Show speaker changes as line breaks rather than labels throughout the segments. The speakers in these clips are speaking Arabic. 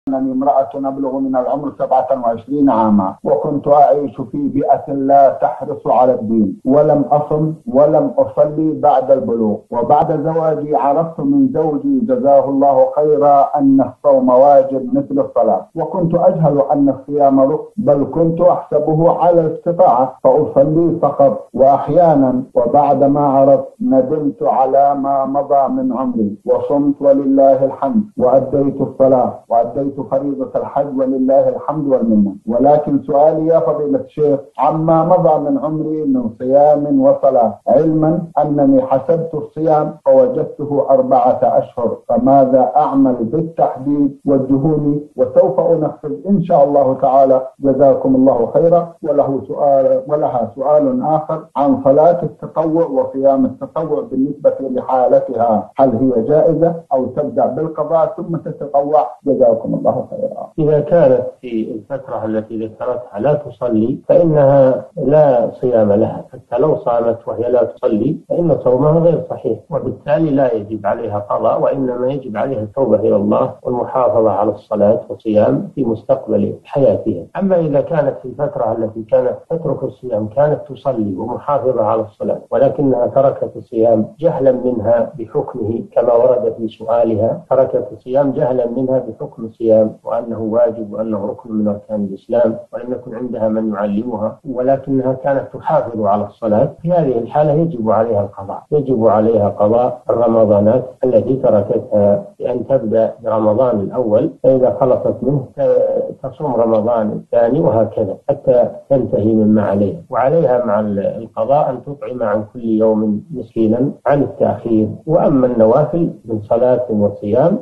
أنني امرأة أبلغ من العمر 27 عاما، وكنت أعيش في بيئة لا تحرص على الدين، ولم أصم ولم أصلي بعد البلوغ. وبعد زواجي عرفت من زوجي جزاه الله خيرا أن الصوم واجب مثل الصلاة، وكنت أجهل أن الصيام ركن، بل كنت أحسبه على الاستطاعة فأصلي فقط وأحيانا. وبعد ما عرفت ندمت على ما مضى من عمري، وصمت ولله الحمد، وأديت الصلاة وأديت فريضة الحج ولله الحمد والمنة. ولكن سؤالي يا فضيلة الشيخ عما مضى من عمري من صيام وصلاة، علما أنني حسبت الصيام فوجدته 4 أشهر، فماذا أعمل بالتحديد؟ وجهوني وسوف أنفذ إن شاء الله تعالى، جزاكم الله خيرا. ولها سؤال آخر عن صلاة التطوع وصيام التطوع بالنسبة لحالتها، هل هي جائزة أو تبدأ بالقضاء ثم تتطوع؟ جزاكم الله خيرا.
إذا كانت في الفترة التي ذكرتها لا تصلي فإنها لا صيام لها، حتى لو صامت وهي لا تصلي فإن صومها غير صحيح، وبالتالي لا يجب عليها قضاء، وإنما يجب عليها التوبة إلى الله والمحافظة على الصلاة والصيام في مستقبل حياتها. أما إذا كانت في الفترة التي كانت تترك الصيام كانت تصلي ومحافظة على الصلاة ولكنها تركت الصيام جهلا منها بحكمه كما ورد في سؤالها، تركت الصيام جهلا منها بحكم الصيام وأنه واجب وأنه ركن من أركان الإسلام، ولم يكن عندها من يعلمها، ولكنها كانت تحافظ على الصلاة، في هذه الحالة يجب عليها القضاء، يجب عليها قضاء الرمضانات التي تركتها، بأن تبدأ برمضان الأول فإذا خلصت منه تصوم رمضان الثاني وهكذا حتى تنتهي مما عليها. وعليها مع القضاء أن تطعم عن كل يوم مسكينا عن التأخير. وأما النوافل من صلاة وصيام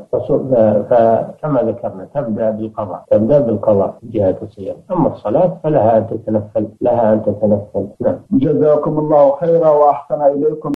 فكما ذكرنا تبدأ بالقضاء جهة الصيام، أما الصلاة فلها أن تتنفل. نعم.
جزاكم الله خيرا وأحسن إليكم.